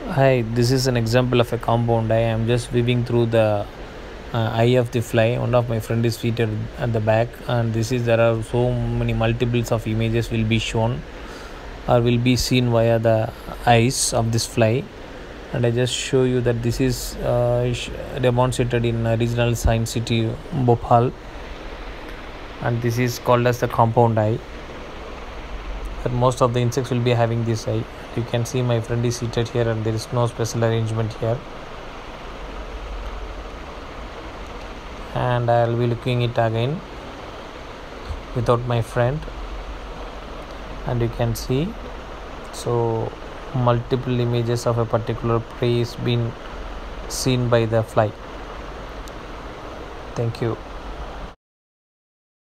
Hi, this is an example of a compound. I am just weaving through the eye of the fly. One of my friend is seated at the back, and this is there are so many multiples of images will be shown or will be seen via the eyes of this fly. And I just show you that this is demonstrated in Regional Science City Bhopal, and this is called as the compound eye. But most of the insects will be having this eye. You can see my friend is seated here, and there is no special arrangement here. And I'll be looking it again without my friend, and you can see so multiple images of a particular prey is being seen by the fly. Thank you.